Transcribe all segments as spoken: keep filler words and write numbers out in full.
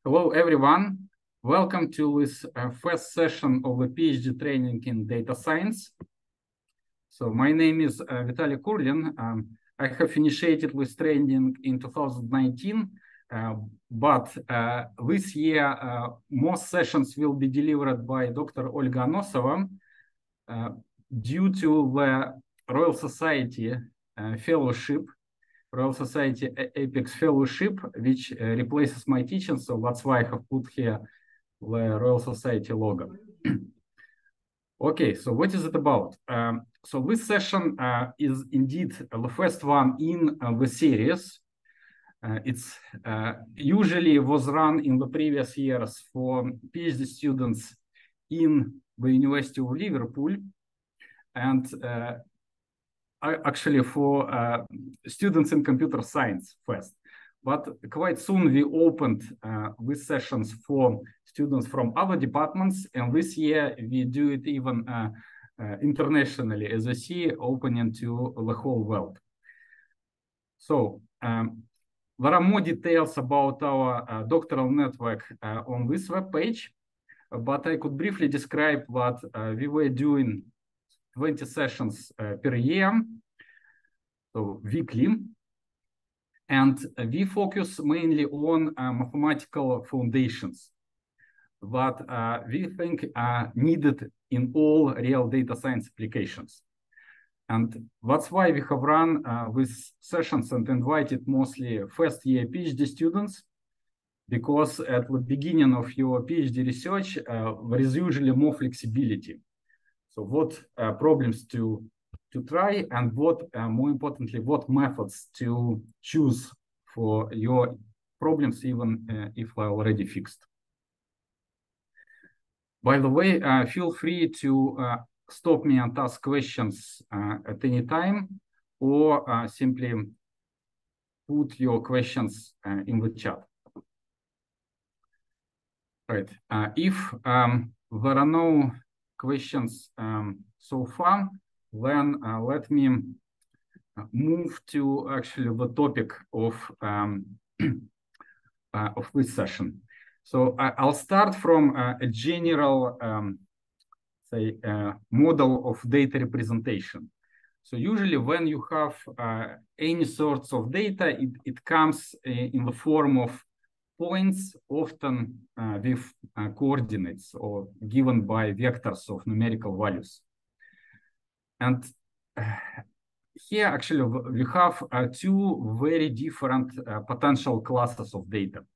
Hello, everyone. Welcome to this uh, first session of the PhD training in data science. So my name is uh, Vitaly Kurlin. Um, I have initiated this training in two thousand nineteen, uh, but uh, this year uh, most sessions will be delivered by Doctor Olga Anosova uh, due to the Royal Society uh, Fellowship. Royal Society Apex Fellowship, which uh, replaces my teaching, so that's why I have put here the Royal Society logo. Okay, so what is it about? Um, so this session uh, is indeed the first one in uh, the series. Uh, it's uh, usually was run in the previous years for PhD students in the University of Liverpool, and uh, actually for uh, students in computer science first. But quite soon we opened uh, these sessions for students from other departments, and this year we do it even uh, uh, internationally, as you see, opening to the whole world. So um, there are more details about our uh, doctoral network uh, on this web page, but I could briefly describe that uh, we were doing twenty sessions uh, per year, so weekly, and uh, we focus mainly on uh, mathematical foundations that uh, we think are needed in all real data science applications. And that's why we have run uh, these sessions and invited mostly first year PhD students, because at the beginning of your PhD research, uh, there is usually more flexibility. So what uh, problems to, to try, and what, uh, more importantly, what methods to choose for your problems, even uh, if they're already fixed. By the way, uh, feel free to uh, stop me and ask questions uh, at any time, or uh, simply put your questions uh, in the chat. Right. Uh, if um, there are no questions um, so far, then uh, let me move to actually the topic of um, uh, of this session. So I, I'll start from uh, a general, um, say, uh, model of data representation. So usually when you have uh, any sorts of data, it, it comes in the form of points, often uh, with uh, coordinates or given by vectors of numerical values. And uh, here actually we have uh, two very different uh, potential classes of data.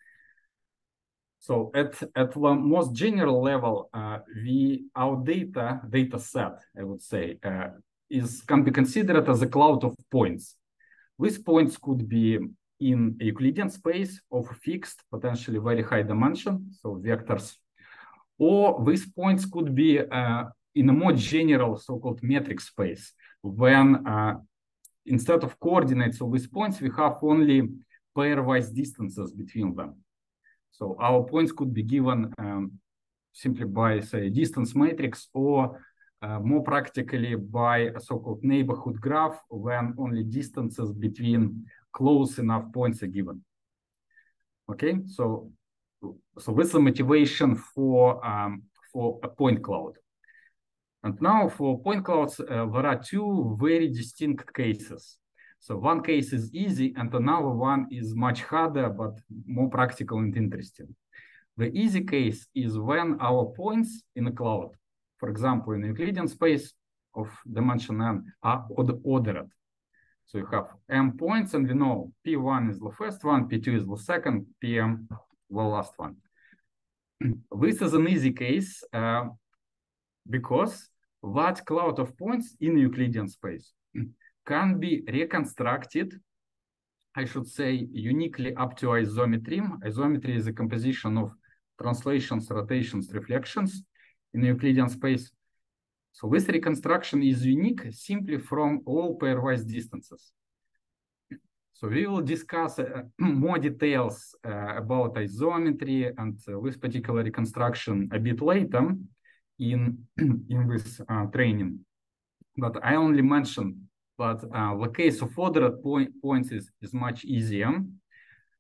So at, at the most general level, uh, we, our data, data set, I would say, uh, is can be considered as a cloud of points. These points could be in a Euclidean space of fixed, potentially very high dimension, so vectors, or these points could be uh, in a more general so-called metric space, when uh, instead of coordinates of these points, we have only pairwise distances between them. So our points could be given um, simply by, say, distance matrix, or uh, more practically by a so-called neighborhood graph, when only distances between close enough points are given. Okay, so so this is the motivation for um, for a point cloud. And now for point clouds, uh, there are two very distinct cases. So one case is easy, and another one is much harder, but more practical and interesting. The easy case is when our points in a cloud, for example, in Euclidean space of dimension n, are ordered. So you have m points, and we know P one is the first one, P two is the second, P m the last one. This is an easy case uh, because that cloud of points in Euclidean space can be reconstructed, I should say, uniquely up to isometry. Isometry is a composition of translations, rotations, reflections in Euclidean space. So this reconstruction is unique simply from all pairwise distances. So we will discuss uh, more details uh, about isometry and uh, this particular reconstruction a bit later in, in this uh, training. But I only mentioned that uh, the case of ordered point, points is, is much easier.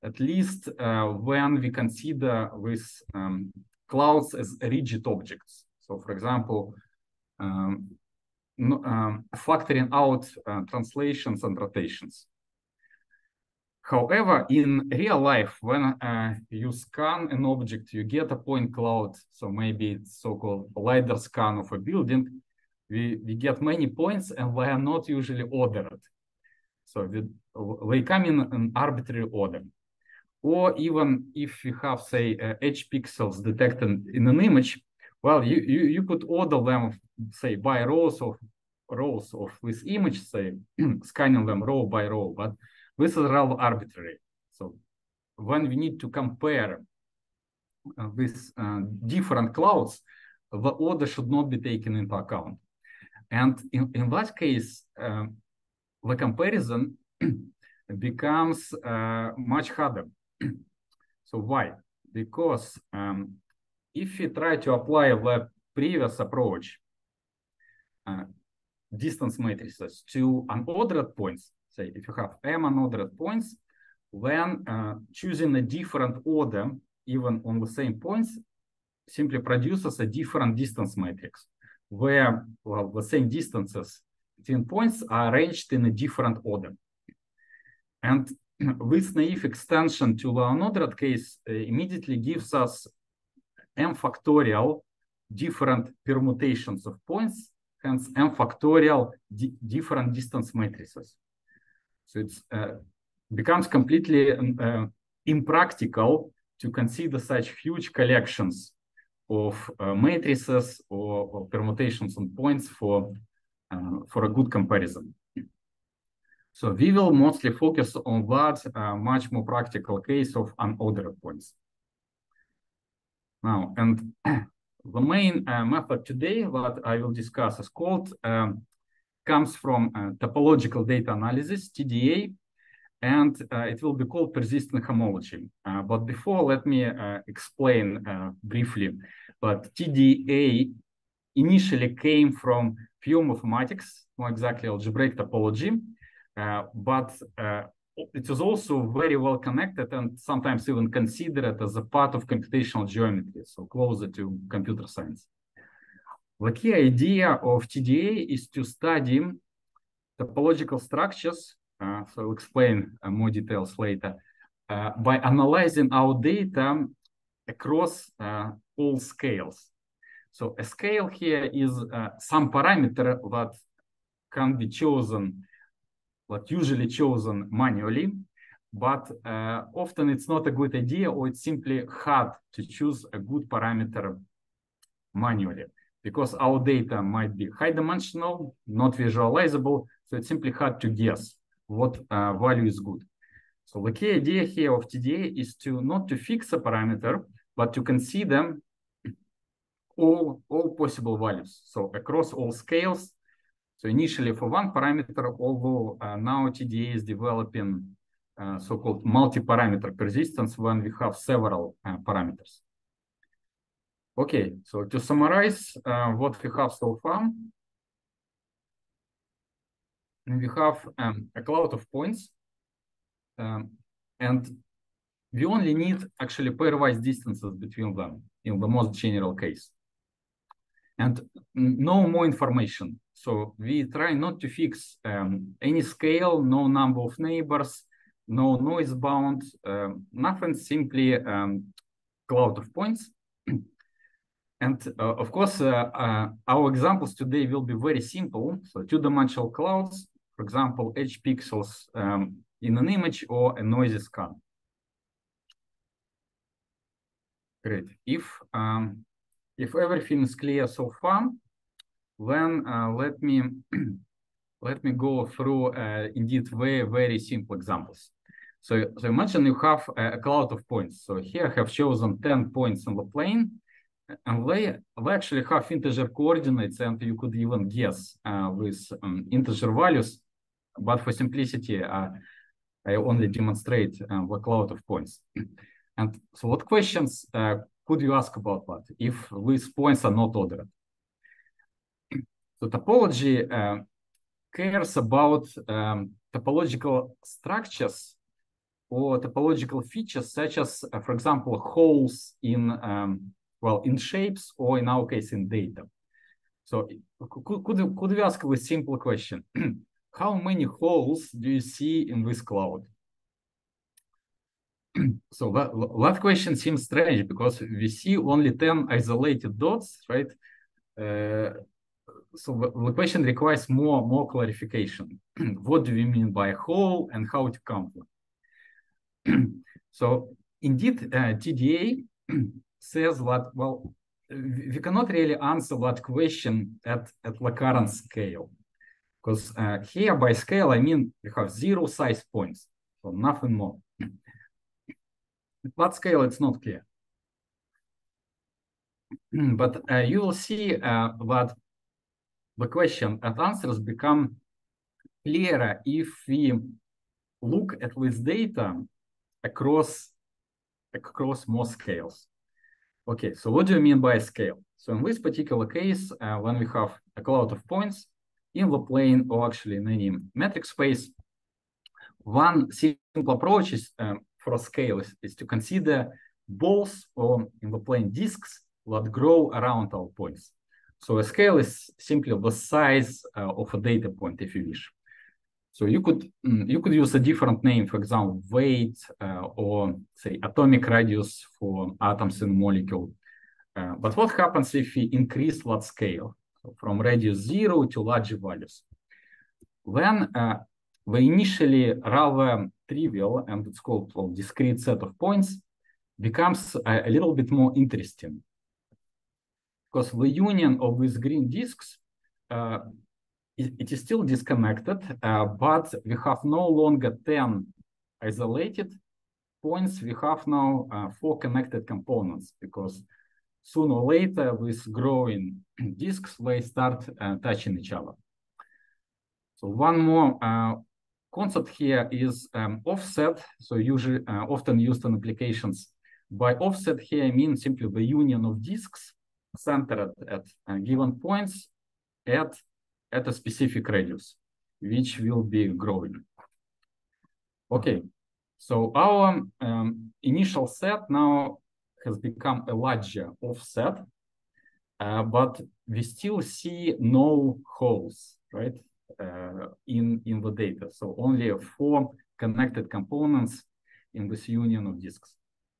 at least uh, when we consider with um, clouds as rigid objects. So, for example, um, no, um, factoring out uh, translations and rotations. However, in real life, when uh, you scan an object, you get a point cloud. So maybe it's so-called LiDAR scan of a building. We, we get many points and they are not usually ordered. So we, they come in an arbitrary order. Or even if you have, say, uh, edge pixels detected in an image, well, you, you, you could order them, say, by rows of rows of this image, say, scanning them row by row, but this is rather arbitrary. So when we need to compare uh, with uh, different clouds, the order should not be taken into account. And in, in that case, uh, the comparison becomes uh, much harder. So why? Because um, if we try to apply the previous approach, uh, distance matrices to unordered points, say if you have m unordered points, then uh, choosing a different order, even on the same points, simply produces a different distance matrix, where well, the same distances between points are arranged in a different order. And this naive extension to the unordered case uh, immediately gives us m factorial different permutations of points, hence m factorial di different distance matrices. So it uh, becomes completely uh, impractical to consider such huge collections of uh, matrices or, or permutations on points for, uh, for a good comparison. So we will mostly focus on that uh, much more practical case of unordered points. Now, and the main uh, method today that I will discuss is called, um, comes from uh, topological data analysis, T D A, and uh, it will be called persistent homology. Uh, but before, let me uh, explain uh, briefly that T D A initially came from pure mathematics, more exactly algebraic topology, uh, but uh, it is also very well connected and sometimes even considered as a part of computational geometry, so closer to computer science. The key idea of T D A is to study topological structures, uh, so I'll explain uh, more details later, uh, by analyzing our data across uh, all scales. So a scale here is uh, some parameter that can be chosen, but usually chosen manually, but uh, often it's not a good idea, or it's simply hard to choose a good parameter manually, because our data might be high dimensional, not visualizable, so it's simply hard to guess what uh, value is good. So the key idea here of T D A is to not to fix a parameter, but to consider all, all possible values. So across all scales. So initially for one parameter, although uh, now T D A is developing uh, so-called multi-parameter persistence when we have several uh, parameters. Okay, so to summarize uh, what we have so far, we have um, a cloud of points, um, and we only need actually pairwise distances between them in the most general case, and no more information. So we try not to fix um, any scale, no number of neighbors, no noise bound, uh, nothing, simply um, cloud of points. And uh, of course, uh, uh, our examples today will be very simple. So two-dimensional clouds, for example, edge pixels um, in an image or a noisy scan. Great. If um, if everything is clear so far, then uh, let me let me go through uh, indeed very very simple examples. So so imagine you have a cloud of points. So here I have chosen ten points on the plane, and they, they actually have integer coordinates, and you could even guess uh, with um, integer values. But for simplicity, uh, I only demonstrate uh, the cloud of points. And so what questions uh, could you ask about that if these points are not ordered? So topology uh, cares about um, topological structures or topological features such as, uh, for example, holes in, um, well, in shapes, or in our case, in data. So could, could, could we ask a simple question? How many holes do you see in this cloud? So that, that question seems strange because we see only ten isolated dots, right? Uh, so the, the question requires more, more clarification. What do we mean by a hole and how it comes? So indeed, uh, T D A says that, well, we cannot really answer that question at, at the current scale. Because uh, here by scale, I mean, we have zero size points, so nothing more. At that scale, it's not clear. But uh, you will see uh, that the question and answers become clearer if we look at this data across, across more scales. Okay, so what do you mean by scale? So in this particular case, uh, when we have a cloud of points in the plane, or actually in any metric space, one simple approach is, um, for scale is, is to consider balls, or in the plane disks, that grow around our points. So a scale is simply the size uh, of a data point, if you wish. So you could you could use a different name, for example, weight, uh, or say atomic radius for atoms in a molecule. Uh, but what happens if we increase that scale, so from radius zero to larger values? Then uh, the initially rather trivial, and it's called, well, discrete set of points, becomes a, a little bit more interesting. Because the union of these green disks, uh, it, it is still disconnected, uh, but we have no longer ten isolated points. We have now uh, four connected components, because sooner or later, with growing disks, they start uh, touching each other. So one more uh, concept here is um, offset. So usually uh, often used in applications. By offset here, I mean simply the union of disks centered at uh, given points at, at a specific radius, which will be growing. Okay, so our um, initial set now has become a larger offset, uh, but we still see no holes, right, uh, in, in the data. So only four connected components in this union of disks.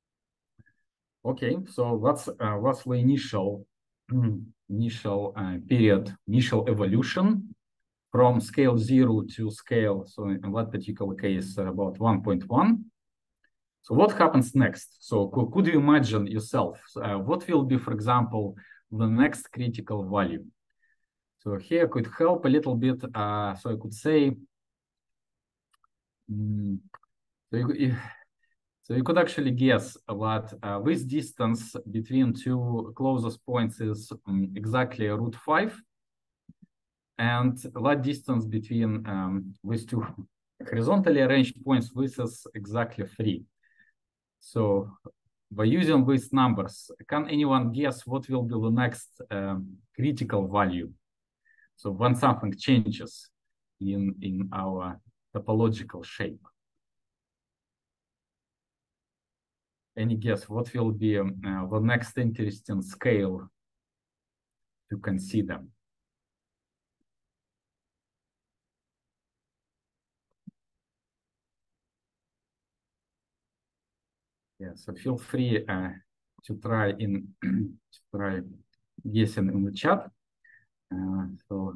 Okay, so that's, uh, that's the initial, initial uh, period, initial evolution from scale zero to scale, so in that particular case, uh, about one point one. So what happens next? So could, could you imagine yourself, uh, what will be, for example, the next critical value? So here I could help a little bit. Uh, so I could say, um, so, you, so you could actually guess that uh, this distance between two closest points is um, exactly root five. And that distance between um, these two horizontally arranged points, this is exactly three. So by using these numbers, can anyone guess what will be the next um, critical value? So when something changes in, in our topological shape. Any guess what will be um, uh, the next interesting scale to consider? Yeah, so feel free uh, to try in to try guessing in the chat. Uh, so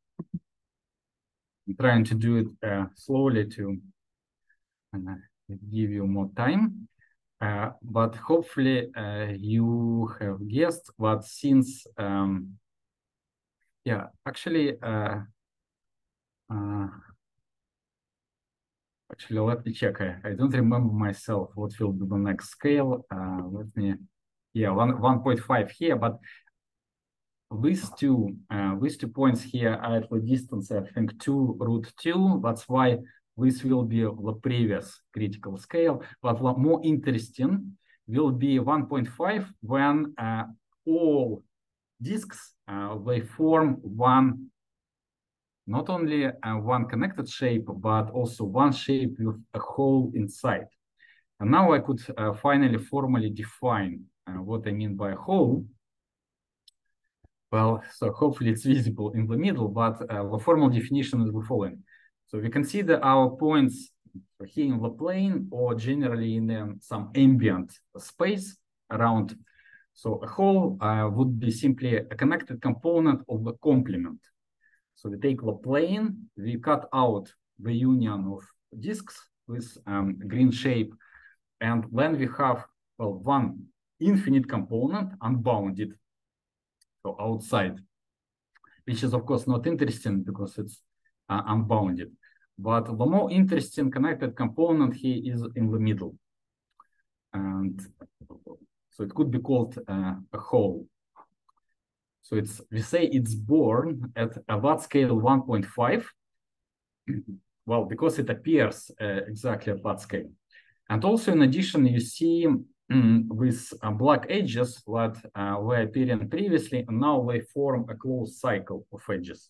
I'm trying to do it uh, slowly to uh, give you more time. Uh, but hopefully uh, you have guessed that since, um, yeah, actually, uh, uh, actually, let me check. I, I don't remember myself what will be the next scale. Uh, let me, yeah, one, one point five here, but these two, uh, these two points here are at the distance, I think, two root two. That's why this will be the previous critical scale. But what more interesting will be one point five when uh, all disks, uh, they form one, not only uh, one connected shape, but also one shape with a hole inside. And now I could uh, finally formally define uh, what I mean by a hole. Well, so hopefully it's visible in the middle, but uh, the formal definition is the following. So we consider our points here in the plane or generally in um, some ambient space around. So a hole uh, would be simply a connected component of the complement. So we take the plane, we cut out the union of disks with um, green shape, and then we have, well, one infinite component unbounded, so outside, which is of course not interesting because it's uh, unbounded. But the more interesting connected component here is in the middle. And so it could be called uh, a hole. So it's, we say it's born at a watt scale one point five. Well, because it appears uh, exactly at watt scale. And also in addition, you see um, with uh, black edges that uh, were appearing previously, and now they form a closed cycle of edges.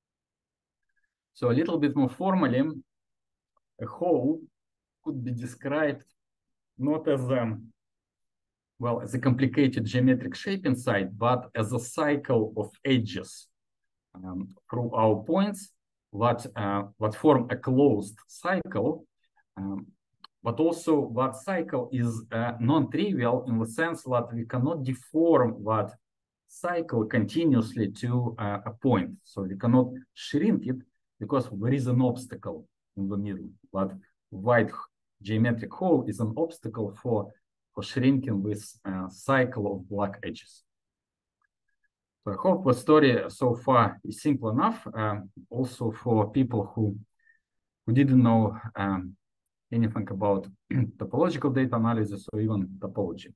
So a little bit more formally, a hole could be described not as a, well, as a complicated geometric shape inside, but as a cycle of edges um, through our points that, uh, that form a closed cycle, um, but also that cycle is uh, non-trivial in the sense that we cannot deform that cycle continuously to uh, a point. So we cannot shrink it because there is an obstacle in the middle. But white geometric hole is an obstacle for, for shrinking this uh, cycle of black edges. So I hope the story so far is simple enough, uh, also for people who, who didn't know um, anything about topological data analysis or even topology.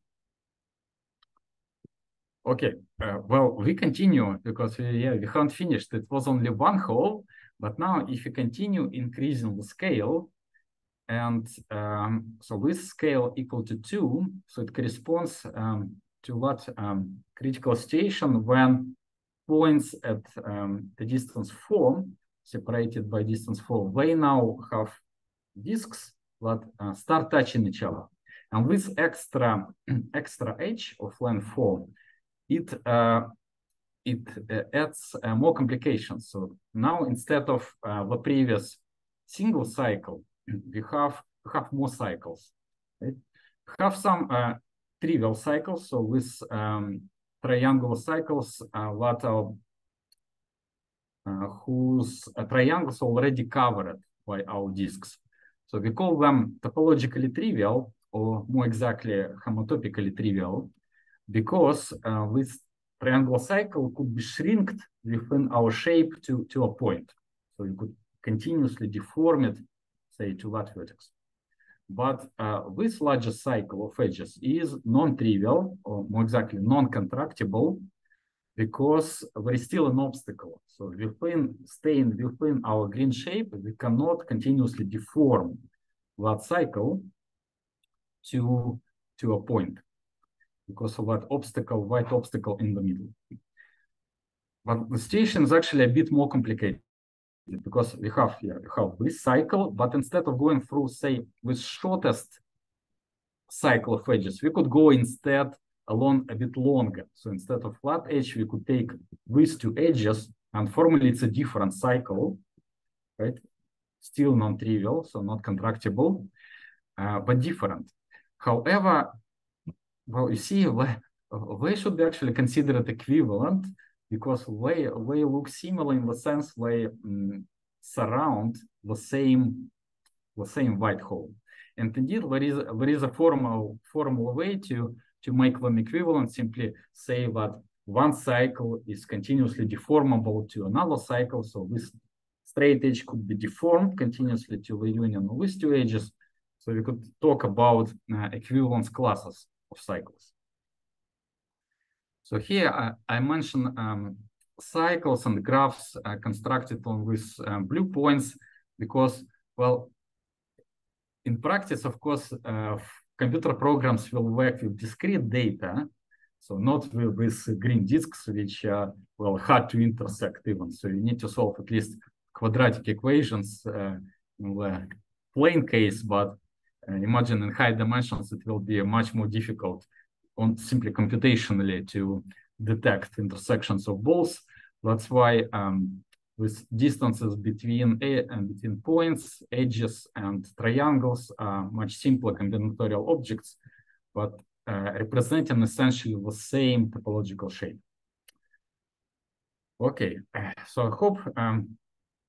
Okay, uh, well, we continue because we, yeah, we haven't finished. It was only one hole, but now if you continue increasing the scale, and um, so with scale equal to two, so it corresponds um, to what um, critical situation when points at um, the distance four, separated by distance four, they now have disks that uh, start touching each other. And with extra extra edge of length four, it uh, it uh, adds uh, more complications. So now instead of uh, the previous single cycle, we have we have more cycles. Right? We have some uh, trivial cycles. So with um, triangular cycles uh, that are uh, whose uh, triangles already covered by our disks. So we call them topologically trivial, or more exactly homotopically trivial, because uh, this triangular cycle could be shrinked within our shape to, to a point. So you could continuously deform it, say, to that vertex. But uh, this larger cycle of edges is non-trivial, or more exactly non-contractible, because there is still an obstacle. So within staying within our green shape, we cannot continuously deform that cycle to, to a point because of that obstacle, white obstacle in the middle. But the situation is actually a bit more complicated because we have here, we have this cycle, but instead of going through, say, with shortest cycle of edges, we could go instead along a bit longer. So instead of flat edge, we could take these two edges, and formally it's a different cycle, right? Still non-trivial, so not contractible, uh, but different. However, well, you see, they should be actually considered equivalent because they, they look similar in the sense they um, surround the same, the same white hole. And indeed, there is, there is a formal, formal way to, to make them equivalent, simply say that one cycle is continuously deformable to another cycle. So this straight edge could be deformed continuously to the union of these two edges. So we could talk about uh, equivalence classes of cycles. So here I, I mentioned um, cycles and graphs uh, constructed on these um, blue points because, well, in practice, of course, uh, computer programs will work with discrete data, so not with these green disks, which are, well, hard to intersect even. So you need to solve at least quadratic equations uh, in the plane case, but uh, imagine in high dimensions, it will be much more difficult on simply computationally to detect intersections of balls. That's why um, with distances between a and between points, edges, and triangles are much simpler combinatorial objects, but uh, representing essentially the same topological shape. Okay, so I hope um,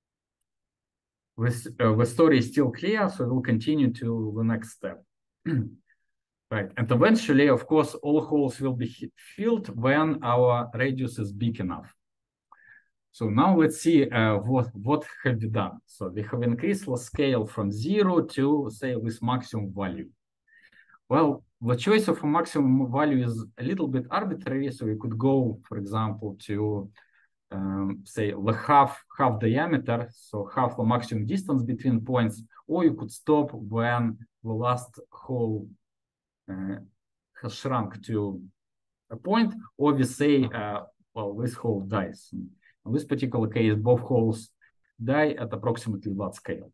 this, uh, the story is still clear, so we'll continue to the next step. Right, and eventually, of course, all holes will be filled when our radius is big enough. So now let's see uh, what, what have we done. So we have increased the scale from zero to, say, this maximum value. Well, the choice of a maximum value is a little bit arbitrary. So we could go, for example, to um, say the half, half diameter, so half the maximum distance between points, or you could stop when the last hole uh, has shrunk to a point, or we say, uh, well, this hole dies. In this particular case, both holes die at approximately that scale.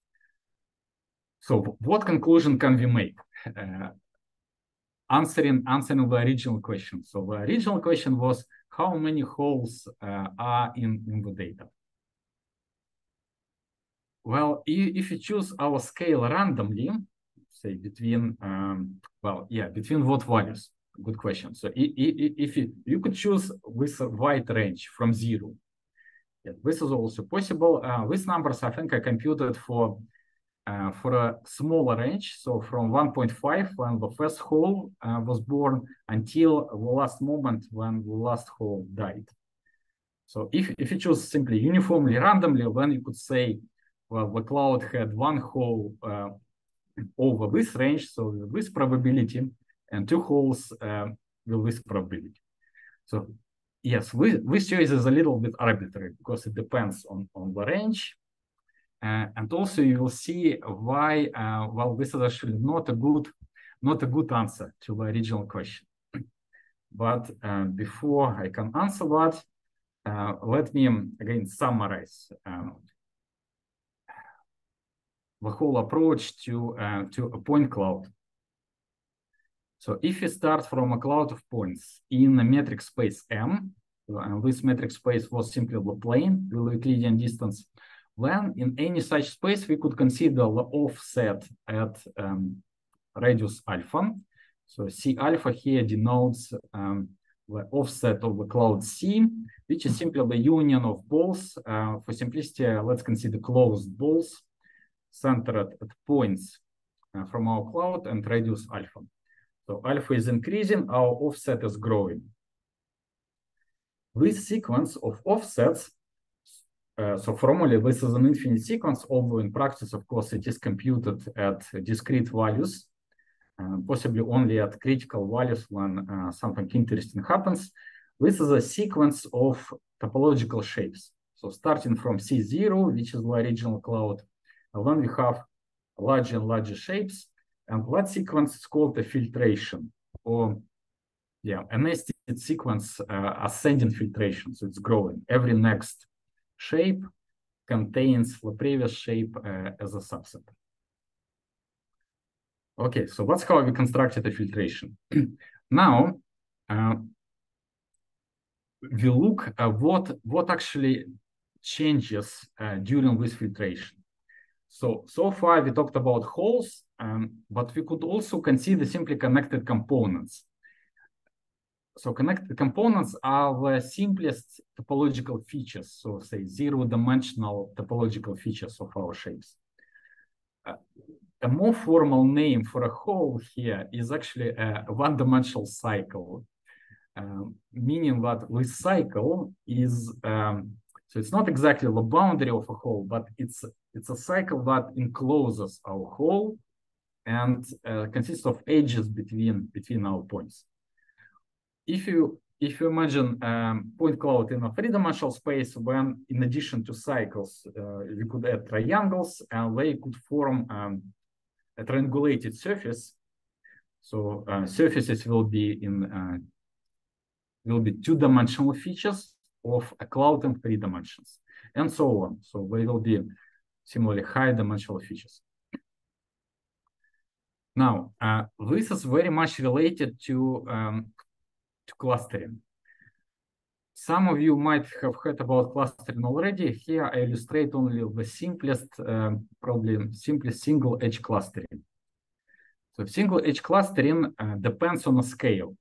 So what conclusion can we make? Uh, answering, answering the original question. So the original question was, how many holes uh, are in, in the data? Well, if you choose our scale randomly, say between, um, well, yeah, between what values? Good question. So if you, you could choose with a wide range from zero. Yeah, this is also possible. Uh, these numbers, I think I computed for uh, for a smaller range. So from one point five, when the first hole uh, was born, until the last moment when the last hole died. So if, if you choose simply uniformly randomly, then you could say, well, the cloud had one hole uh, over this range, so this probability, and two holes uh, with this probability. So yes, this choice is a little bit arbitrary because it depends on, on the range. Uh, and also you will see why, uh, well, this is actually not a good, not a good answer to the original question. But uh, before I can answer that, uh, let me again summarize um, the whole approach to, uh, to a point cloud. So if you start from a cloud of points in a metric space M, and this metric space was simply the plane with the Euclidean distance, then in any such space we could consider the offset at um, radius alpha. So C alpha here denotes um, the offset of the cloud C, which is simply the union of balls. Uh, for simplicity, let's consider closed balls centered at points uh, from our cloud and radius alpha. So alpha is increasing, our offset is growing. This sequence of offsets, uh, so formally this is an infinite sequence, although in practice, of course, it is computed at discrete values, uh, possibly only at critical values when uh, something interesting happens. This is a sequence of topological shapes. So starting from C zero, which is the original cloud, and then we have larger and larger shapes. And that sequence is called a filtration, or yeah, a nested sequence, uh, ascending filtration. So it's growing. Every next shape contains the previous shape uh, as a subset. Okay, so that's how we constructed a filtration. Now, uh, we look at what, what actually changes uh, during this filtration. So, so far we talked about holes, um, but we could also consider simply connected components. So connected components are the simplest topological features, so say zero-dimensional topological features of our shapes. Uh, a more formal name for a hole here is actually a one-dimensional cycle, um, meaning that this cycle is, um, so it's not exactly the boundary of a hole, but it's, it's a cycle that encloses our hole and uh, consists of edges between, between our points. If you if you imagine um, point cloud in a three-dimensional space, when in addition to cycles, uh, we could add triangles, and they could form um, a triangulated surface. So uh, surfaces will be in uh, will be two-dimensional features of a cloud in three dimensions, and so on. So they will be similarly high-dimensional features. Now, uh, this is very much related to, um, to clustering. Some of you might have heard about clustering already. Here I illustrate only the simplest, uh, probably simplest single edge clustering. So single edge clustering uh, depends on a scale,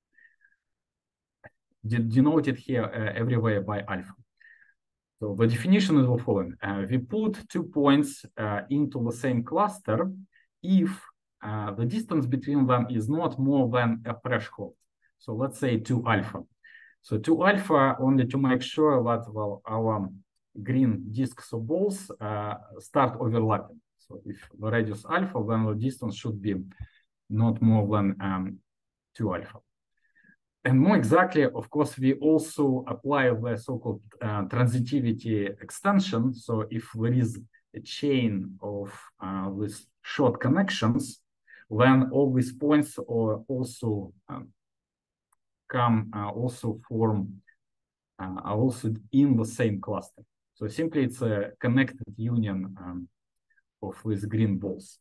de denoted here uh, everywhere by alpha. So the definition is the following. Uh, we put two points uh, into the same cluster if uh, the distance between them is not more than a threshold. So let's say two alpha. So two alpha only to make sure that, well, our green disks or balls uh, start overlapping. So if the radius alpha, then the distance should be not more than um, two alpha. And more exactly, of course, we also apply the so-called uh, transitivity extension. So if there is a chain of uh, these short connections, then all these points are also um, come uh, also form uh, are also in the same cluster. So simply it's a connected union um, of these green balls.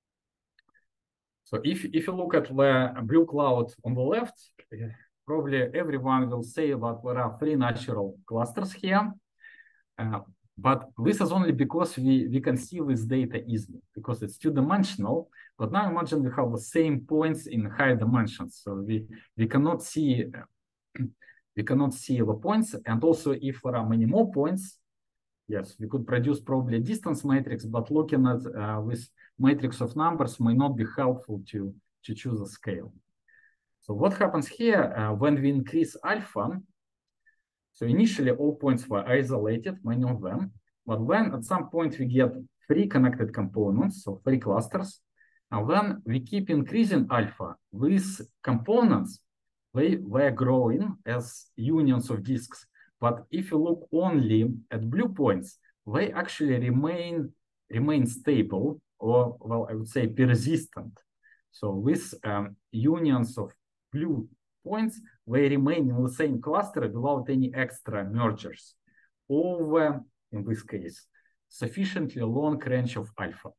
So if if you look at the blue cloud on the left, probably everyone will say that there are three natural clusters here. Uh, but this is only because we, we can see this data easily, because it's two-dimensional. But now imagine we have the same points in higher dimensions. So we, we cannot see we cannot see the points. And also if there are many more points, yes, we could produce probably a distance matrix, but looking at uh, this matrix of numbers may not be helpful to, to choose a scale. So what happens here uh, when we increase alpha? So initially all points were isolated, many of them, but when at some point we get three connected components, so three clusters, and then we keep increasing alpha, these components, they were growing as unions of disks. But if you look only at blue points, they actually remain, remain stable, or, well, I would say persistent. So these um, unions of blue points, they remain in the same cluster without any extra mergers over, in this case, sufficiently long range of alpha.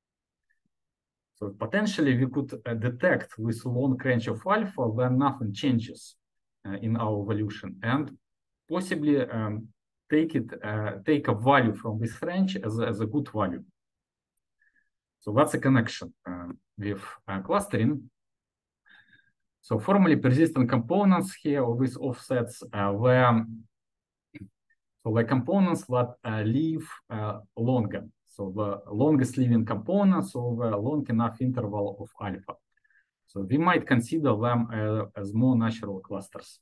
So potentially we could uh, detect this long range of alpha when nothing changes uh, in our evolution, and possibly um, take it, uh, take a value from this range as a, as a good value. So that's a connection uh, with uh, clustering. So formally persistent components here with offsets uh, were so the components that uh, live uh, longer. So the longest living components over a long enough interval of alpha. So we might consider them uh, as more natural clusters.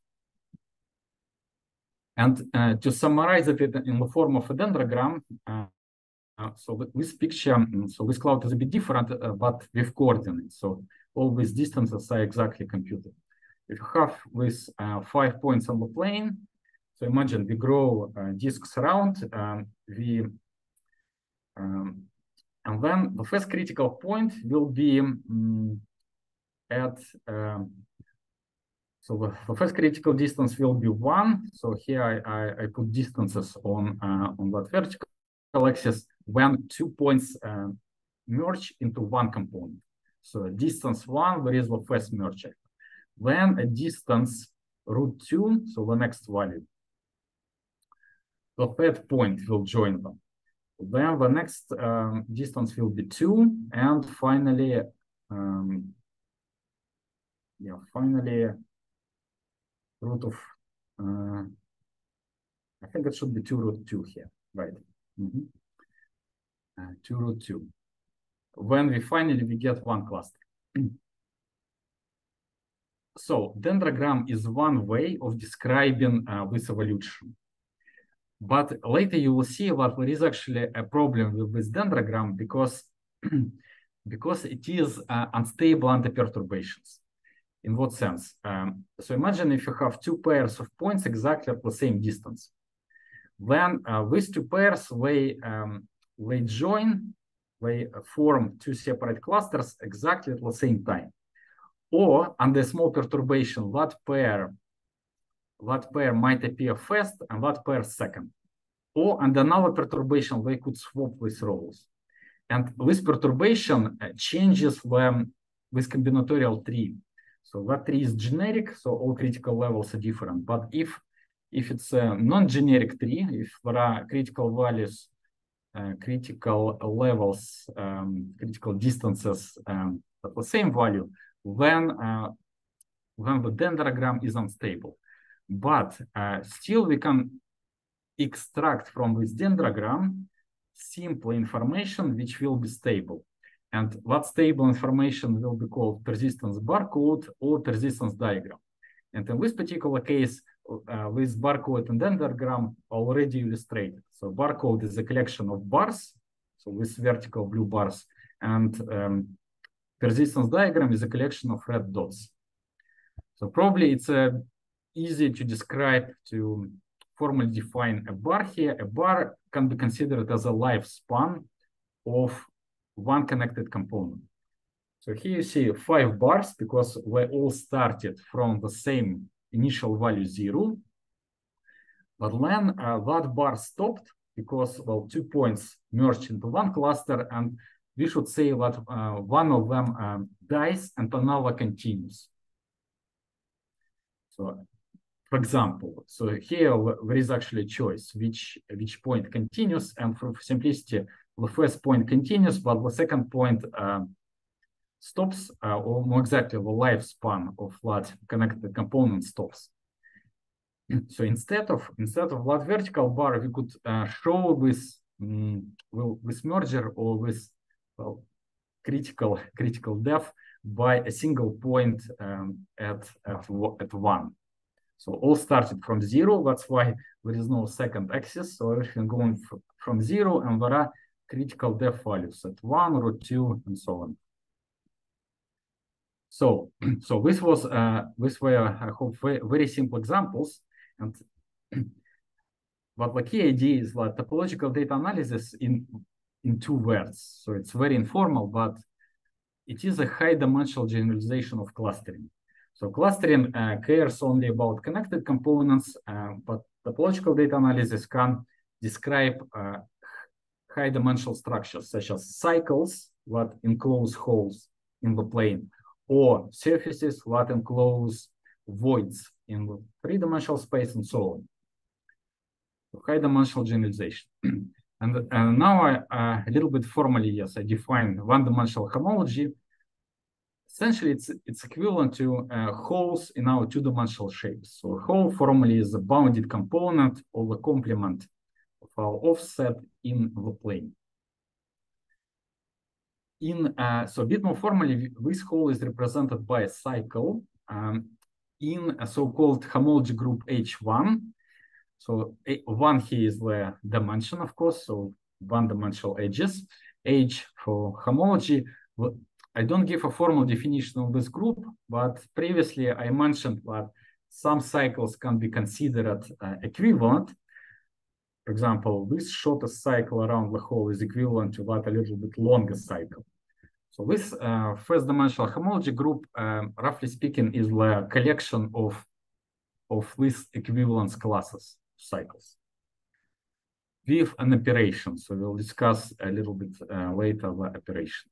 And uh, to summarize it in the form of a dendrogram, uh, uh, so this picture, so this cloud is a bit different, uh, but with coordinates. So all these distances are exactly computed. If you have these uh, five points on the plane, so imagine we grow uh, disks around, um, we, um, and then the first critical point will be um, at, um, so the, the first critical distance will be one. So here I, I, I put distances on, uh, on that vertical axis when two points uh, merge into one component. So distance one, there is the first merger. Then a distance root two, so the next value. The third point will join them. Then the next um, distance will be two, and finally, um, yeah, finally, root of, uh, I think it should be two root two here, right? Mm-hmm. uh, two root two. When we finally we get one cluster. So dendrogram is one way of describing uh, this evolution. But later you will see that there is actually a problem with this dendrogram because, because it is uh, unstable under perturbations. In what sense? Um, so imagine if you have two pairs of points exactly at the same distance. Then uh, these two pairs, they, um, they join, they form two separate clusters exactly at the same time. Or under small perturbation, that pair, that pair might appear first and that pair second. Or under another perturbation, they could swap these roles. And this perturbation changes when with combinatorial tree. So that tree is generic, so all critical levels are different. But if if it's a non-generic tree, if there are critical values, uh, critical levels, um, critical distances um, at the same value, then uh, then the dendrogram is unstable. But uh, still we can extract from this dendrogram simple information which will be stable. And that stable information will be called persistence barcode or persistence diagram. And in this particular case, uh, this barcode and dendrogram already illustrated. So barcode is a collection of bars, so with vertical blue bars, and um, persistence diagram is a collection of red dots. So probably it's uh, easy to describe, to formally define a bar here. A bar can be considered as a lifespan of one connected component. So here you see five bars because we all started from the same initial value zero. But then uh, that bar stopped because, well, two points merged into one cluster, and we should say that uh, one of them um, dies and another continues. So, for example, so here there is actually a choice which which point continues, and for simplicity, the first point continues, but the second point uh, stops, uh, or more exactly, the lifespan of that connected component stops. So instead of instead of that vertical bar, we could uh, show this um, well, this merger or this well critical critical depth by a single point um, at at at one. So all started from zero. That's why there is no second axis. So everything going from zero, and there are critical depth values at one, root two, and so on. So, so this was uh, this were I hope very, very simple examples, and but the key idea is that topological data analysis in in two words. So it's very informal, but it is a high-dimensional generalization of clustering. So clustering uh, cares only about connected components, uh, but topological data analysis can describe uh, high-dimensional structures such as cycles that enclose holes in the plane, or surfaces that enclose voids in the three-dimensional space, and so on. So high-dimensional generalization. and, and now I, uh, a little bit formally, yes, I define one-dimensional homology. Essentially, it's, it's equivalent to uh, holes in our two-dimensional shapes. So a hole formally is a bounded component or the complement of our offset in the plane. In uh, so a bit more formally, this hole is represented by a cycle um, in a so-called homology group H one. So a, one here is the dimension, of course, so one-dimensional edges. H for homology. I don't give a formal definition of this group, but previously I mentioned that some cycles can be considered uh, equivalent. For example, this shortest cycle around the hole is equivalent to that a little bit longer cycle. So this uh, first dimensional homology group, um, roughly speaking, is the collection of, of these equivalence classes cycles with an operation. So we'll discuss a little bit uh, later the operation.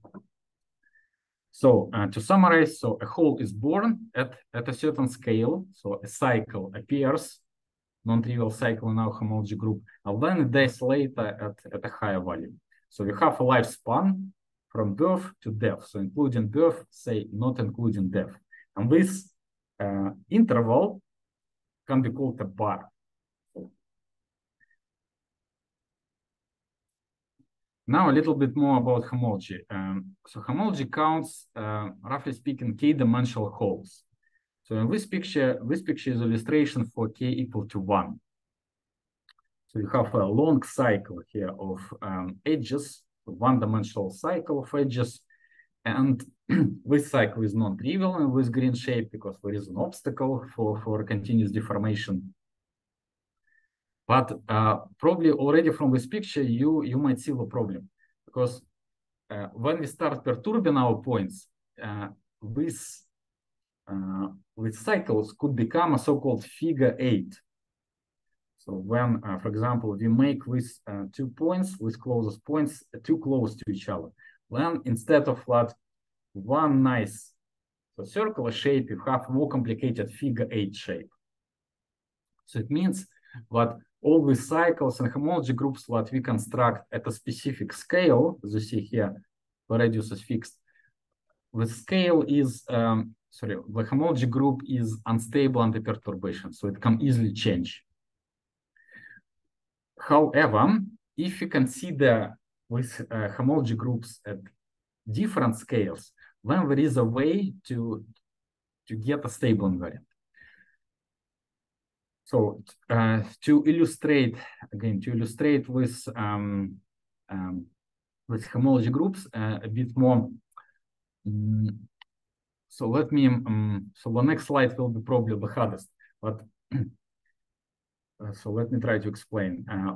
So uh, to summarize, so a hole is born at, at a certain scale. So a cycle appears, non-trivial cycle in our homology group, and then it dies later at, at a higher value. So we have a lifespan from birth to death. So including birth, say not including death. And this uh, interval can be called a bar. Now a little bit more about homology. Um, so homology counts, uh, roughly speaking, k-dimensional holes. So in this picture, this picture is illustration for k equal to one. So you have a long cycle here of um, edges, one-dimensional cycle of edges, and this cycle is non-trivial in this green shape because there is an obstacle for, for continuous deformation. But uh, probably already from this picture, you, you might see the problem, because uh, when we start perturbing our points, uh, this, uh, these cycles could become a so-called figure eight. So when, uh, for example, we make these uh, two points, with closest points, uh, too close to each other, then instead of that one nice so circular shape, you have more complicated figure eight shape. So it means that all these cycles and homology groups that we construct at a specific scale, as you see here, the radius is fixed. The scale is, um, sorry, the homology group is unstable under perturbation, so it can easily change. However, if you consider with uh, homology groups at different scales, then there is a way to, to get a stable invariant. So uh, to illustrate, again, to illustrate with, um, um, with homology groups uh, a bit more, um, so let me, um, so the next slide will be probably the hardest, but uh, so let me try to explain. Uh,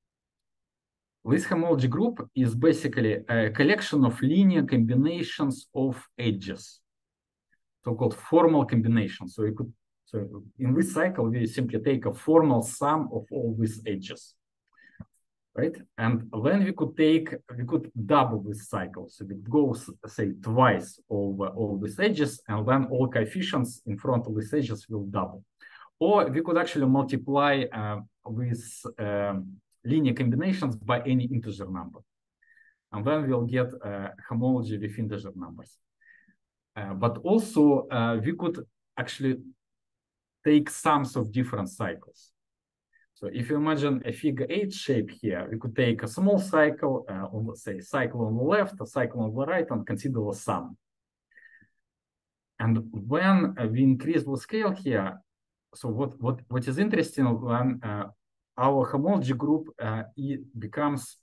This homology group is basically a collection of linear combinations of edges, so-called formal combinations. So you could, so in this cycle, we simply take a formal sum of all these edges, right? And then we could take, we could double this cycle. So it goes, say, twice over all these edges, and then all coefficients in front of these edges will double. Or we could actually multiply uh, with um, linear combinations by any integer number. And then we'll get uh, homology with integer numbers. Uh, but also, uh, we could actually take sums of different cycles. So if you imagine a figure eight shape here, we could take a small cycle, uh, on, let's say, cycle on the left, a cycle on the right, and consider a sum. And when uh, we increase the scale here, so what, what, what is interesting when uh, our homology group uh, it becomes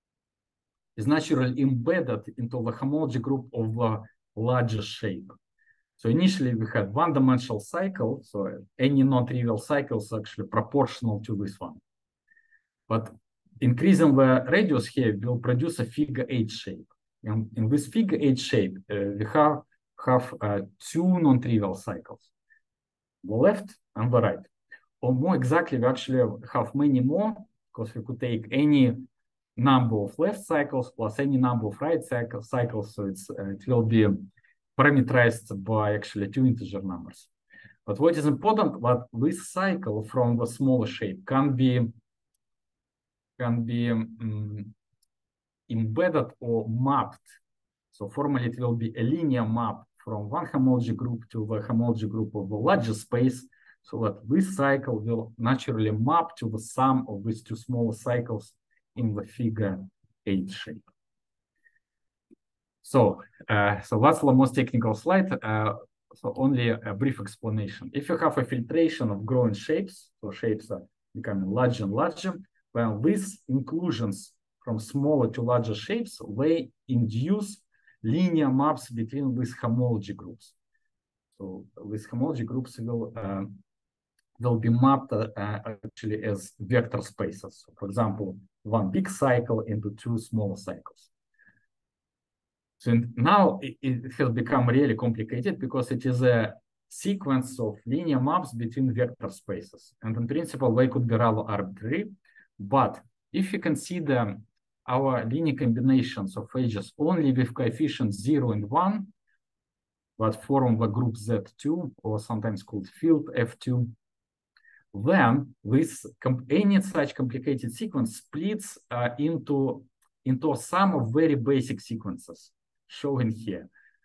is naturally embedded into the homology group of a larger shape. So initially we had one-dimensional cycle, so any non-trivial cycle is actually proportional to this one. But increasing the radius here will produce a figure eight shape. And in this figure eight shape, uh, we have, have uh, two non-trivial cycles, the left and the right. Or more exactly, we actually have many more, because we could take any number of left cycles plus any number of right cycle, cycles, so it's, uh, it will be parameterized by actually two integer numbers. But what is important, that this cycle from the smaller shape can be, can be um, embedded or mapped. So formally, it will be a linear map from one homology group to the homology group of the larger space, so that this cycle will naturally map to the sum of these two smaller cycles in the figure eight shape. So, uh, so that's the most technical slide. Uh, so only a brief explanation. If you have a filtration of growing shapes, so shapes are becoming larger and larger, well, these inclusions from smaller to larger shapes, they induce linear maps between these homology groups. So these homology groups will uh, will be mapped uh, actually as vector spaces. So for example, one big cycle into two small cycles. So now it, it has become really complicated because it is a sequence of linear maps between vector spaces. And in principle, they could be rather arbitrary. But if you consider our linear combinations of edges only with coefficients zero and one, that form the group Z two, or sometimes called field F two, then this any such complicated sequence splits uh, into, into a sum of very basic sequences shown here.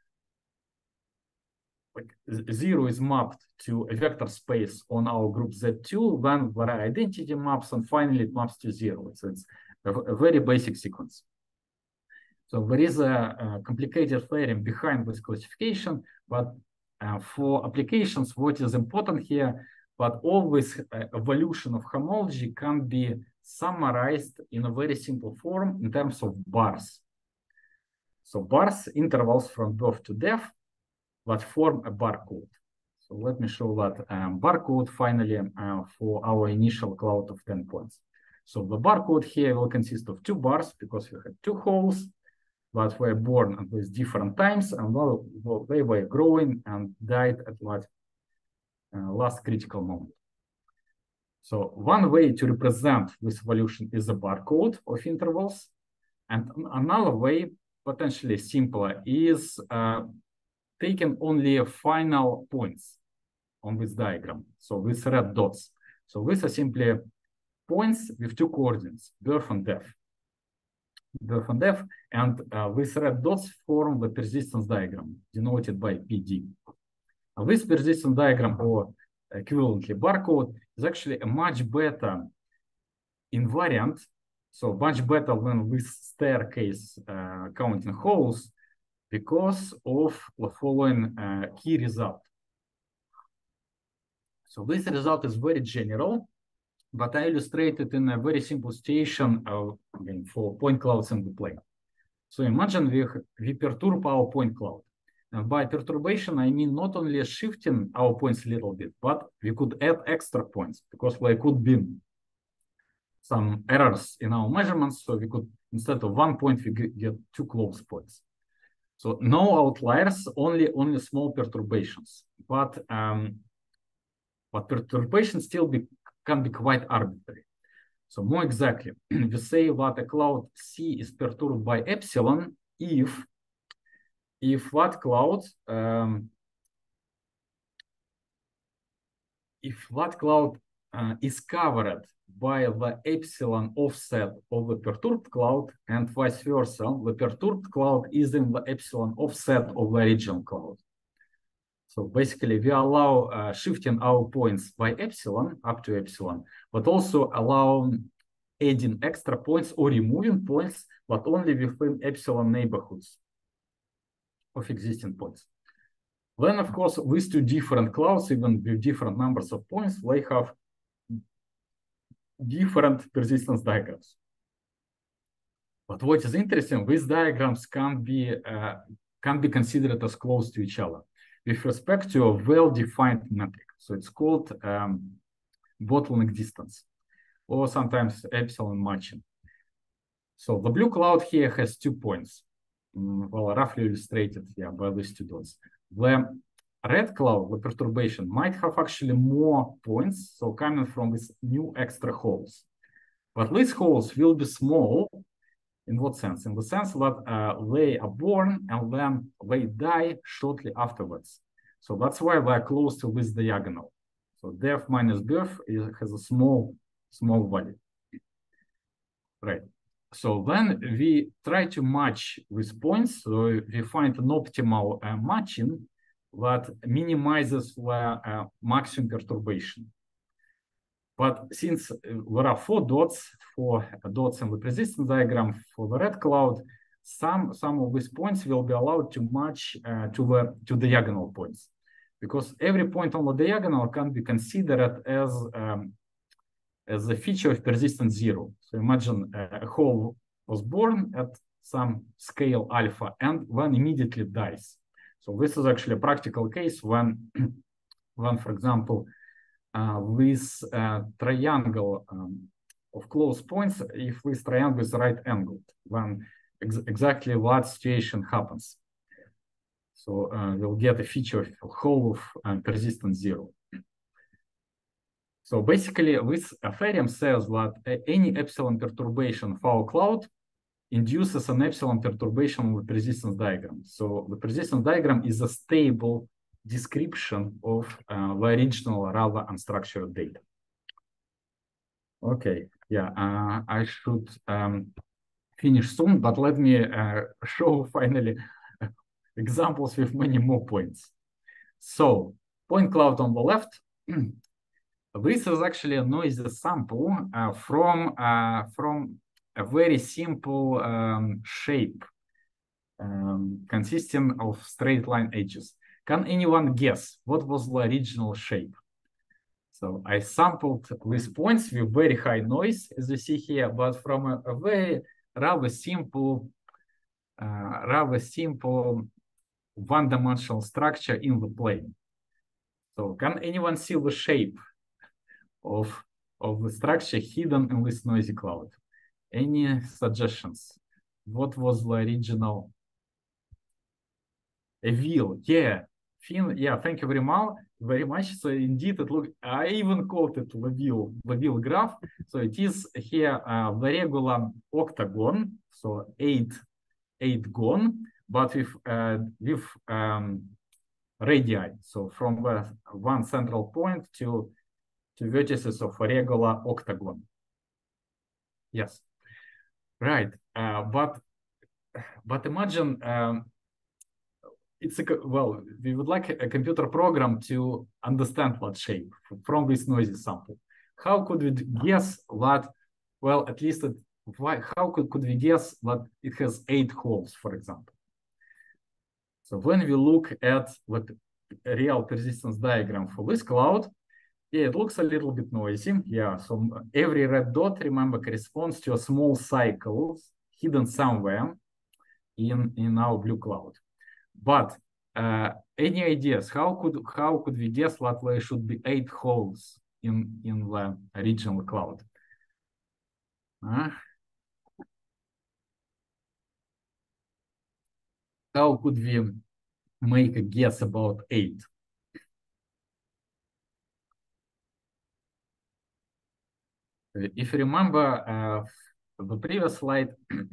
Like zero is mapped to a vector space on our group Z two, then there are identity maps, and finally it maps to zero. So it's a, a very basic sequence. So there is a, a complicated theorem behind this classification, but uh, for applications, what is important here, but all this uh, evolution of homology can be summarized in a very simple form in terms of bars. So bars, intervals from birth to death, that form a barcode. So let me show that um, barcode finally uh, for our initial cloud of ten points. So the barcode here will consist of two bars because we have two holes that were born at these different times, and well, well, they were growing and died at what uh, last critical moment. So one way to represent this evolution is a barcode of intervals. And another way, potentially simpler, is uh, taking only final points on this diagram. So with red dots. So these are simply points with two coordinates, birth and death. Birth and death, and uh, these red dots form the persistence diagram, denoted by P D. Now, this persistence diagram, or equivalently barcode, is actually a much better invariant, so much better than this staircase uh, counting holes, because of the following uh, key result. So this result is very general, but I illustrate it in a very simple situation uh, again, for point clouds in the plane. So imagine we, we perturb our point cloud. And by perturbation, I mean not only shifting our points a little bit, but we could add extra points, because there could be some errors in our measurements. So we could, instead of one point, we get two close points. So no outliers, only, only small perturbations. But, um, but perturbations still be, can be quite arbitrary. So more exactly, we say that a cloud C is perturbed by epsilon if, if that cloud um, if that cloud uh, is covered by the epsilon offset of the perturbed cloud, and vice versa, the perturbed cloud is in the epsilon offset of the original cloud. So basically, we allow uh, shifting our points by epsilon up to epsilon, but also allow adding extra points or removing points, but only within epsilon neighborhoods of existing points. Then, of course, these two different clouds, even with different numbers of points, they have different persistence diagrams. But what is interesting, these diagrams can be uh, can be considered as close to each other with respect to a well-defined metric. So it's called um, bottleneck distance, or sometimes epsilon matching. So the blue cloud here has two points, um, well, roughly illustrated, yeah, by these two dots. The red cloud, the perturbation, might have actually more points, so coming from these new extra holes. But these holes will be small. In what sense? In the sense that uh, they are born and then they die shortly afterwards. So that's why they're close to this diagonal. So death minus birth is, has a small, small value. Right. So then we try to match with points. So we find an optimal uh, matching that minimizes the uh, maximum perturbation. But since there are four dots, four dots in the persistence diagram for the red cloud, some, some of these points will be allowed to match uh, to the to diagonal points, because every point on the diagonal can be considered as um, as a feature of persistence zero. So imagine uh, a hole was born at some scale alpha and then immediately dies. So this is actually a practical case when, when for example, Uh, this uh, triangle um, of close points, if this triangle is right angled, when ex exactly that situation happens. So uh, we'll get a feature of hole of uh, persistence zero. So basically, this theorem says that any epsilon perturbation of our cloud induces an epsilon perturbation of the persistence diagram. So the persistence diagram is a stable description of uh, the original rather unstructured data. Okay, yeah, uh, I should um, finish soon, but let me uh, show finally examples with many more points. So, point cloud on the left. This is actually a noisy sample uh, from, uh, from a very simple um, shape um, consisting of straight line edges. Can anyone guess what was the original shape? So I sampled these points with very high noise, as you see here, but from a, a very rather simple, uh, rather simple one-dimensional structure in the plane. So can anyone see the shape of, of the structure hidden in this noisy cloud? Any suggestions? What was the original? A wheel, yeah. Finn, yeah, thank you very much. Very much. So indeed, it look. I even called it Wavil Wavil graph. So it is here uh, the regular octagon. So eight eight gon, but with uh, with um, radii. So from the one central point to to vertices of a regular octagon. Yes, right. Uh, but but imagine. Um, It's a well, we would like a computer program to understand what shape from this noisy sample. How could we guess that? Well, at least it, why? How could, could we guess that it has eight holes, for example? So when we look at the real persistence diagram for this cloud, yeah, it looks a little bit noisy. Yeah, so every red dot, remember, corresponds to a small cycle hidden somewhere in in our blue cloud. But uh, any ideas? How could how could we guess that there should be eight holes in in the original cloud? Uh, how could we make a guess about eight? If you remember uh, the previous slide,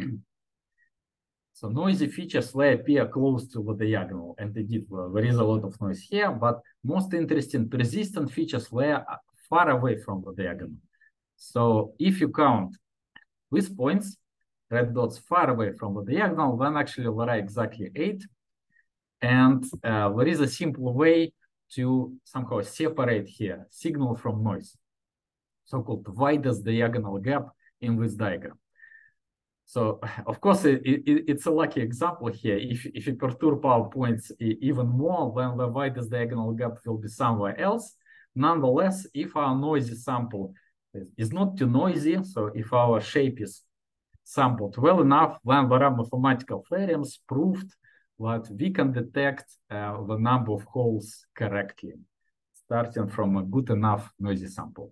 so noisy features they appear close to the diagonal, and indeed there is a lot of noise here. But most interesting, persistent features were far away from the diagonal. So if you count these points, red dots far away from the diagonal, then actually there are exactly eight. And uh, there is a simple way to somehow separate here signal from noise, so-called widest diagonal gap in this diagram. So, of course, it, it, it's a lucky example here. If, if you perturb our points even more, then the widest diagonal gap will be somewhere else. Nonetheless, if our noisy sample is not too noisy, so if our shape is sampled well enough, then there are mathematical theorems proved that we can detect uh, the number of holes correctly, starting from a good enough noisy sample.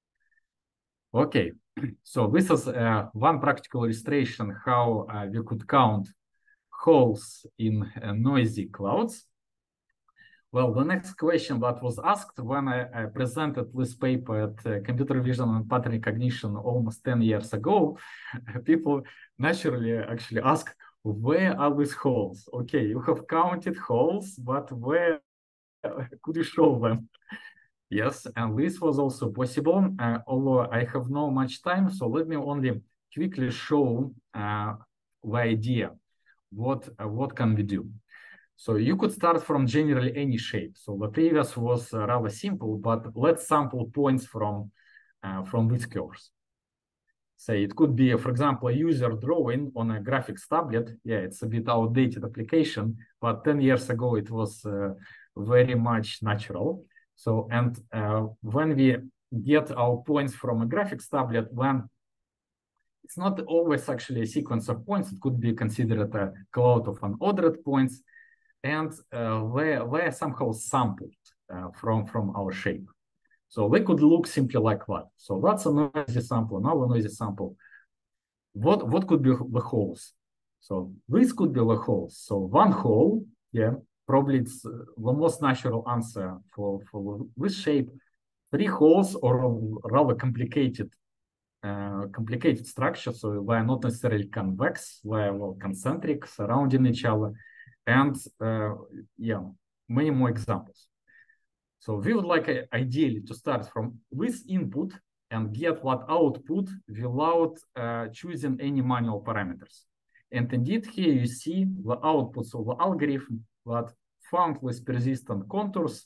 Okay, so this is uh, one practical illustration how uh, we could count holes in uh, noisy clouds. Well, the next question that was asked when I, I presented this paper at uh, Computer Vision and Pattern Recognition almost ten years ago, people naturally actually ask, where are these holes? Okay, you have counted holes, but where could you show them? Yes, and this was also possible, uh, although I have not much time, so let me only quickly show uh, the idea. What, uh, what can we do? So you could start from generally any shape. So the previous was uh, rather simple, but let's sample points from, uh, from these curves. Say it could be, for example, a user drawing on a graphics tablet. Yeah, it's a bit outdated application, but ten years ago it was uh, very much natural. So, and uh, when we get our points from a graphics tablet, then it's not always actually a sequence of points. It could be considered a cloud of unordered points, and uh, they, they are somehow sampled uh, from, from our shape. So they could look simply like that. So that's a noisy sample, another noisy sample. What, what could be the holes? So this could be the holes. So one hole, yeah, probably it's the most natural answer for, for this shape. Three holes, or rather complicated uh, complicated structure, so they are not necessarily convex, they are well concentric, surrounding each other, and uh, yeah, many more examples. So we would like uh, ideally to start from this input and get what output without uh, choosing any manual parameters. And indeed, here you see the outputs of the algorithm that found with persistent contours.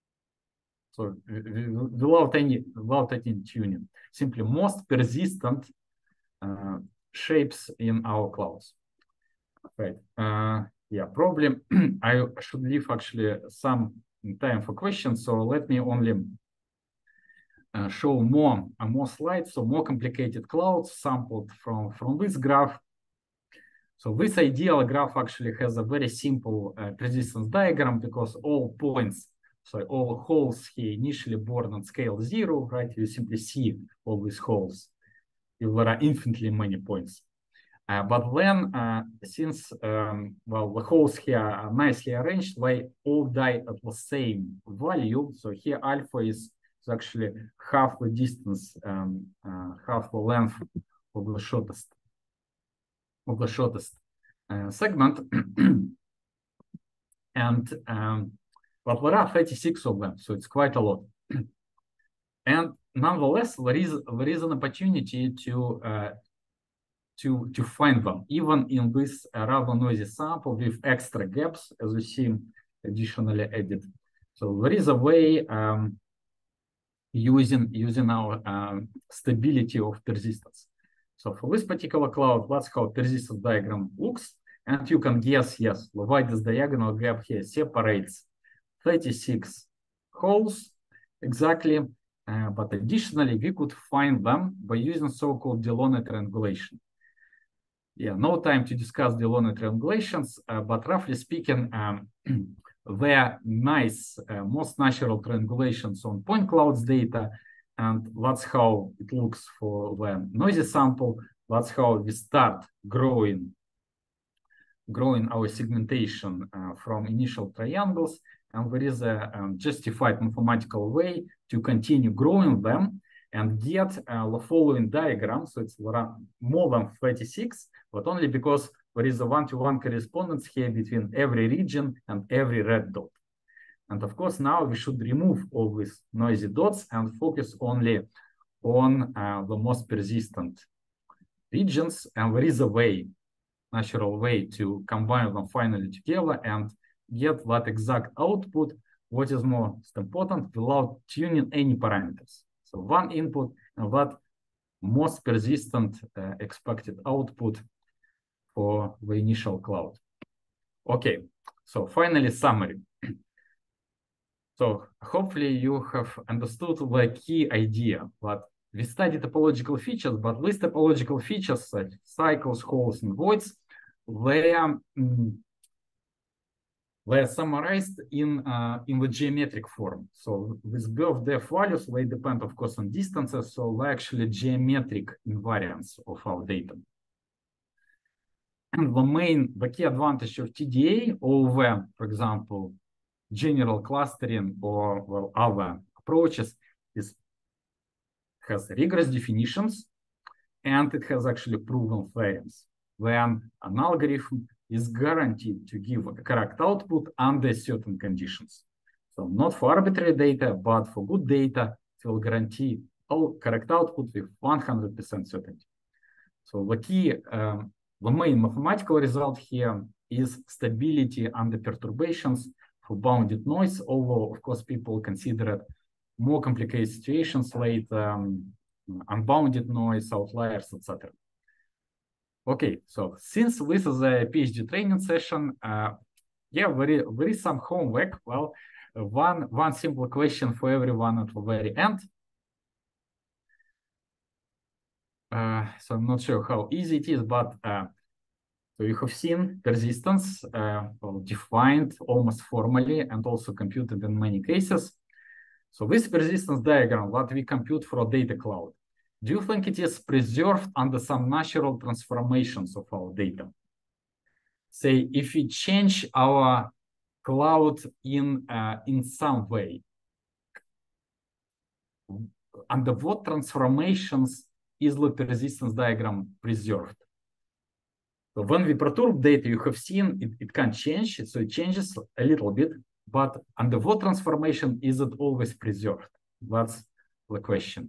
So without any without any tuning, simply most persistent uh, shapes in our clouds. Right. Uh, yeah, probably I should leave actually some time for questions. So let me only uh, show more uh, more slides. So more complicated clouds sampled from from this graph. So this ideal graph actually has a very simple uh, persistence diagram, because all points, so all holes here initially born on scale zero, right? You simply see all these holes if there are infinitely many points. Uh, but then, uh, since um, well, the holes here are nicely arranged, they all die at the same value. So here alpha is, is actually half the distance, um, uh, half the length of the shortest of the shortest uh, segment. And um, but there are thirty-six of them, so it's quite a lot. And nonetheless, there is there is an opportunity to uh, to to find them, even in this uh, rather noisy sample with extra gaps, as you see, additionally added. So there is a way um, using using our um, stability of persistence. So for this particular cloud, that's how persistence diagram looks. And you can guess, yes, the widest diagonal gap here separates thirty-six holes exactly. Uh, but additionally, we could find them by using so-called Delaunay triangulation. Yeah, no time to discuss Delaunay triangulations, uh, but roughly speaking, um, they're nice, uh, most natural triangulations on point clouds data, and that's how it looks for the noisy sample. That's how we start growing, growing our segmentation uh, from initial triangles, and there is a um, justified mathematical way to continue growing them and get uh, the following diagram. So it's more than thirty-six, but only because there is a one-to-one correspondence here between every region and every red dot. And of course, now we should remove all these noisy dots and focus only on uh, the most persistent regions. And there is a way, natural way, to combine them finally together and get that exact output, what is most important, without tuning any parameters. So one input and that most persistent uh, expected output for the initial cloud. Okay, so finally summary. So hopefully you have understood the key idea that we study topological features, but these topological features such cycles, holes, and voids, they are mm, they are summarized in uh, in the geometric form. So with both their values, they depend, of course, on distances. So they're actually geometric invariants of our data. And the main, the key advantage of T D A over, for example, general clustering or well, other approaches is has rigorous definitions, and it has actually proven theorems. When an algorithm is guaranteed to give a correct output under certain conditions. So not for arbitrary data, but for good data, it will guarantee all correct output with one hundred percent certainty. So the key, um, the main mathematical result here is stability under perturbations for bounded noise, although of course people consider it more complicated situations like um, unbounded noise, outliers, et cetera. Okay, so since this is a PhD training session, uh, yeah, there is, there is some homework. Well, uh, one one simple question for everyone at the very end. Uh, so I'm not sure how easy it is, but uh, so you have seen persistence uh, well, defined almost formally and also computed in many cases. So this persistence diagram, what we compute for a data cloud, do you think it is preserved under some natural transformations of our data? Say, if we change our cloud in, uh, in some way, under what transformations is the persistence diagram preserved? So when we perturb data, you have seen it, it can change, so it changes a little bit, but under what transformation is it always preserved? That's the question.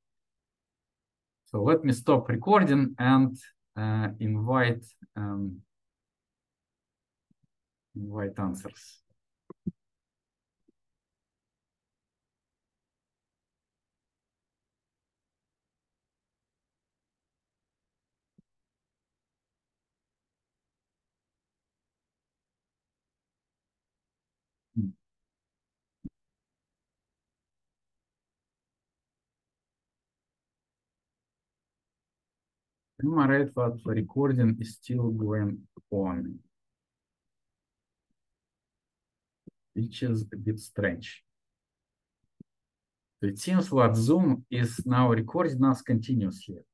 So let me stop recording and uh, invite um, invite answers. Am I right that the recording is still going on? Which is a bit strange. So it seems that Zoom is now recording us continuously.